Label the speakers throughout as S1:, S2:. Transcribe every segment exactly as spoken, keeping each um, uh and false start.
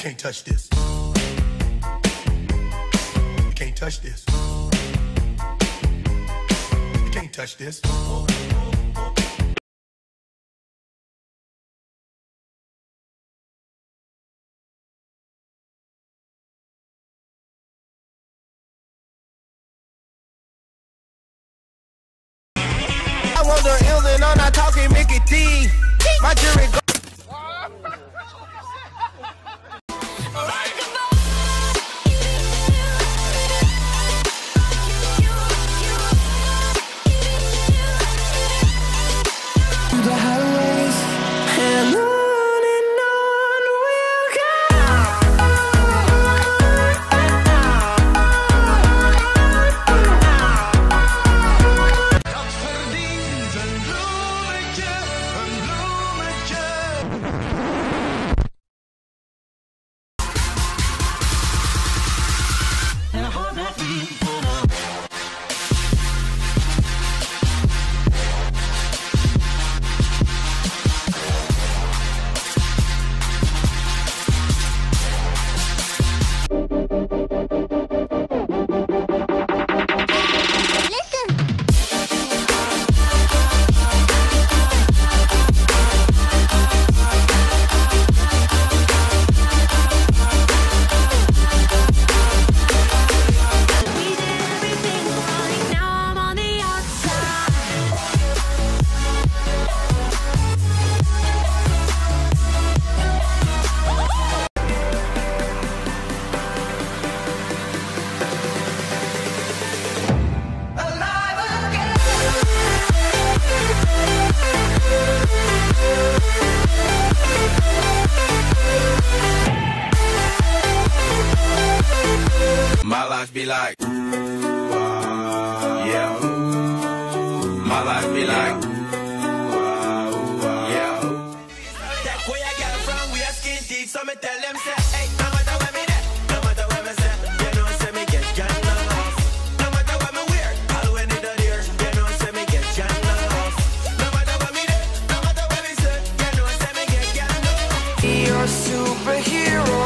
S1: can't touch this. You can't touch this. You can't touch this.
S2: I want the ills and I'm not talking Mickey D. My jury go.
S3: The highways and on and on we'll go.
S2: Dat verdient een bloemetje, een bloemetje. En hoor dat niet.
S4: My life be like, wow, yeah. My life be like, wow, wow, yeah.
S2: That where I get from, we are skin deep, so me tell them say, hey, no matter where me there, no matter where me say, you know say me get gun off. No matter where me wear, all when it out here, you know say me get gun off. No matter where me there, no matter where me say, you know say me get gun off.
S3: You're a superhero.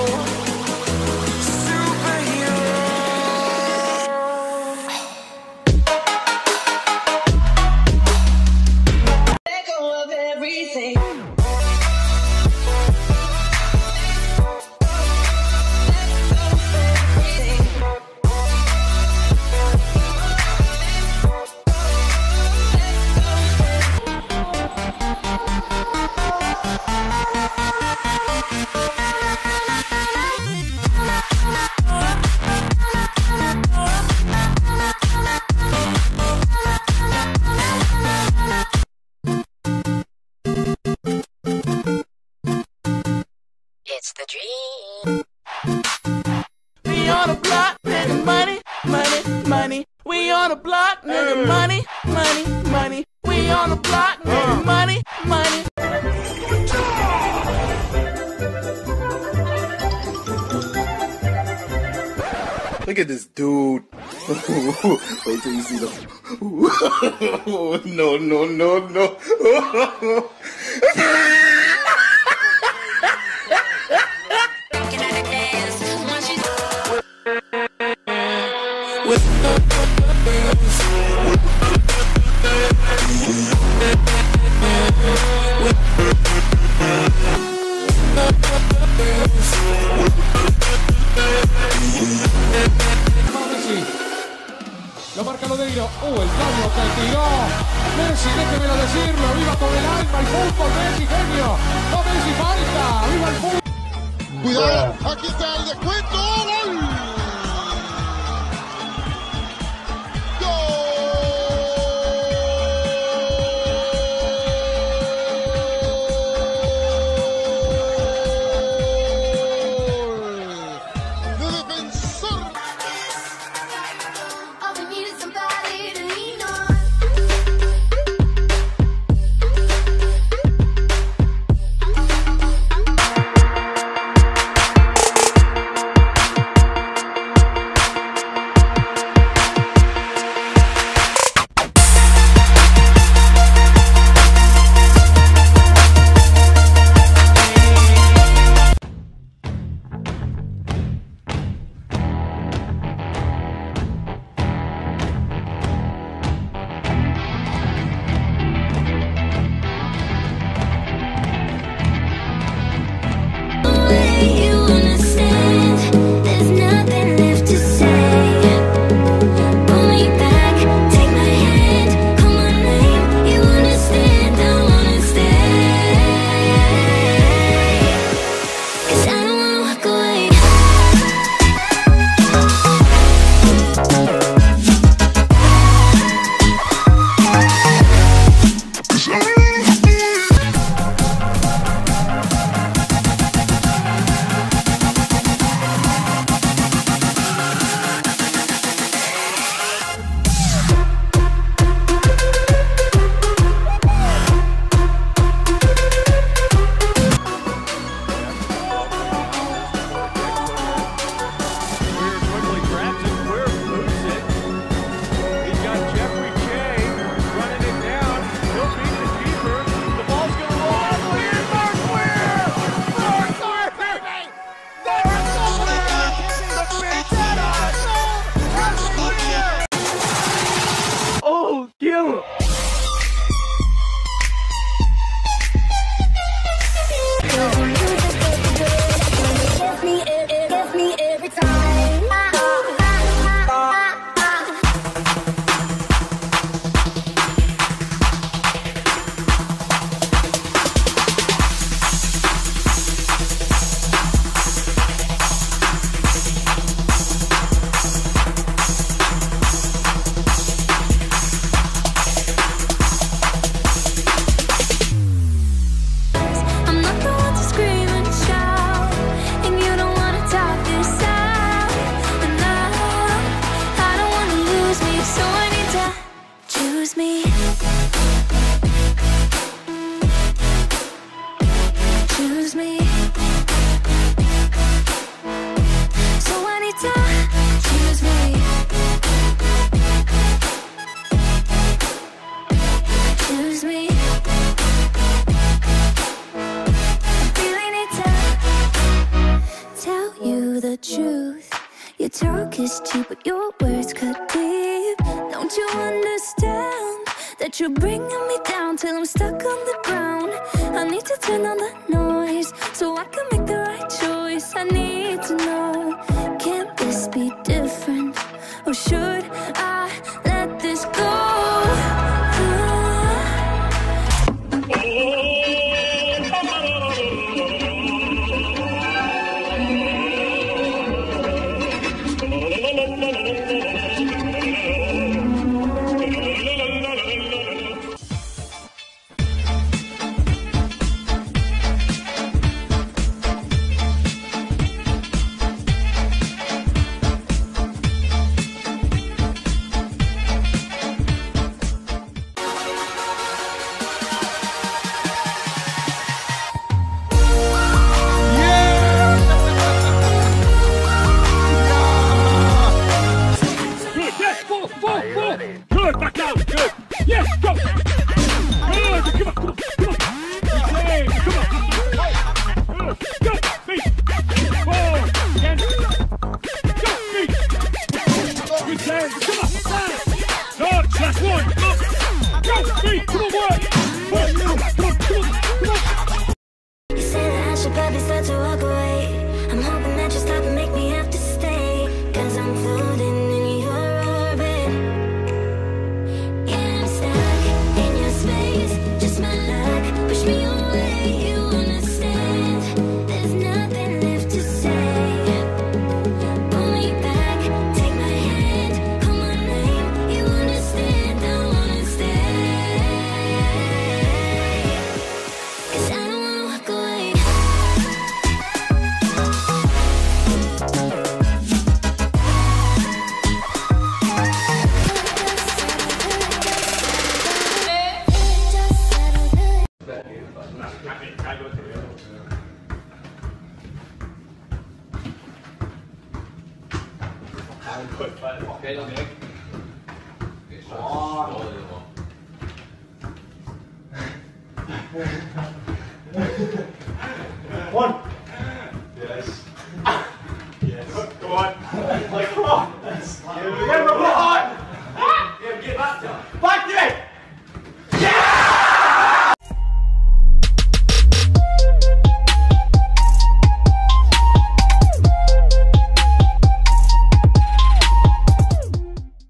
S5: It's the dream.
S3: We on the block, nigga, money, money, money. We on the block, nigga, money, money, money. We on the block, nigga, money, money.
S6: Look at this dude. Wait till you see the. No, no, no, no.
S7: Lo marca Lodeiro. ¡Uh, el daño que tiró! Messi, déjemelo decirlo. ¡Viva con el alma el fútbol! ¡Messi, genio! ¡No, Messi, falta! ¡Viva el fútbol!
S8: Cuidado, aquí está el descuento. ¡Gol!
S9: me. Choose me. So I need to choose me. Choose me. I really need to tell you the truth. Your talk is cheap, but your words cut deep. Don't you understand that you're bringing me down till I'm stuck on the ground? I need to turn on the noise so I can make the right choice. I need to know, can this be different? Or should I let this go?
S7: Good, back down, good. Yes, go. Good, come on, come on, come on. Good, come on. Good, go, feet. Forward, again. Go, feet. Good turn, come on, down. Good, last one, up. Go, feet, come on, work. Work, come on, come on, come on.
S9: You say that I should probably start to walk away. I'm hoping that you stop and make me have to stay. Cause I'm floating in your orbit. Yeah, I'm stuck in your space. Just my luck, push me away. You understand, there's nothing left to say. Pull me back, take my hand, call my name. You understand, I wanna stay. Cause I don't wanna walk away.
S6: One.